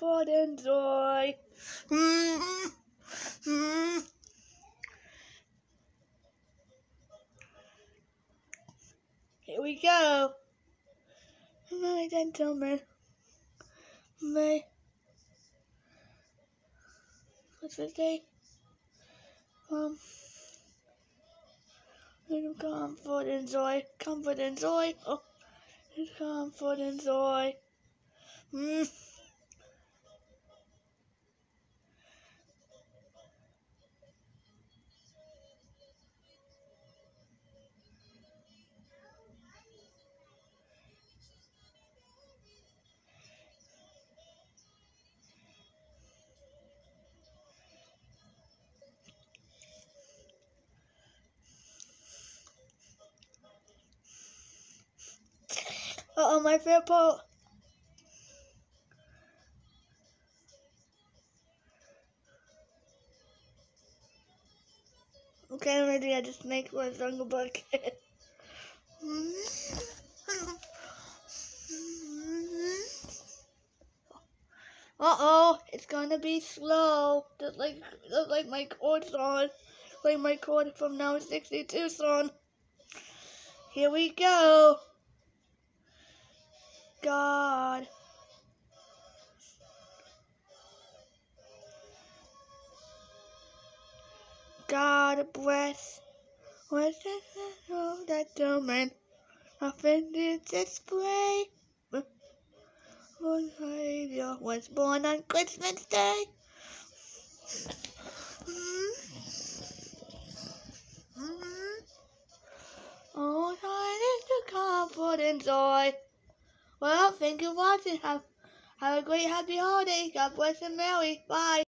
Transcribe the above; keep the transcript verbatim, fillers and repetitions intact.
comfort and joy. Mm, mm. Here we go. My gentlemen. My what's the day? Um comfort and joy. Comfort and joy. Oh, comfort and joy. Mm. Uh oh, my favorite part. Okay, I'm ready. I just make one jungle book. Uh oh, it's gonna be slow. Just like just like my chord song, like my chord from now sixty-two song. Here we go. God. God bless. What's that? That gentleman. Offended display. One Savior was born on Christmas Day. Oh, time to comfort and joy. Well, thank you for watching. Have, have a great happy holiday. God bless and merry. Bye.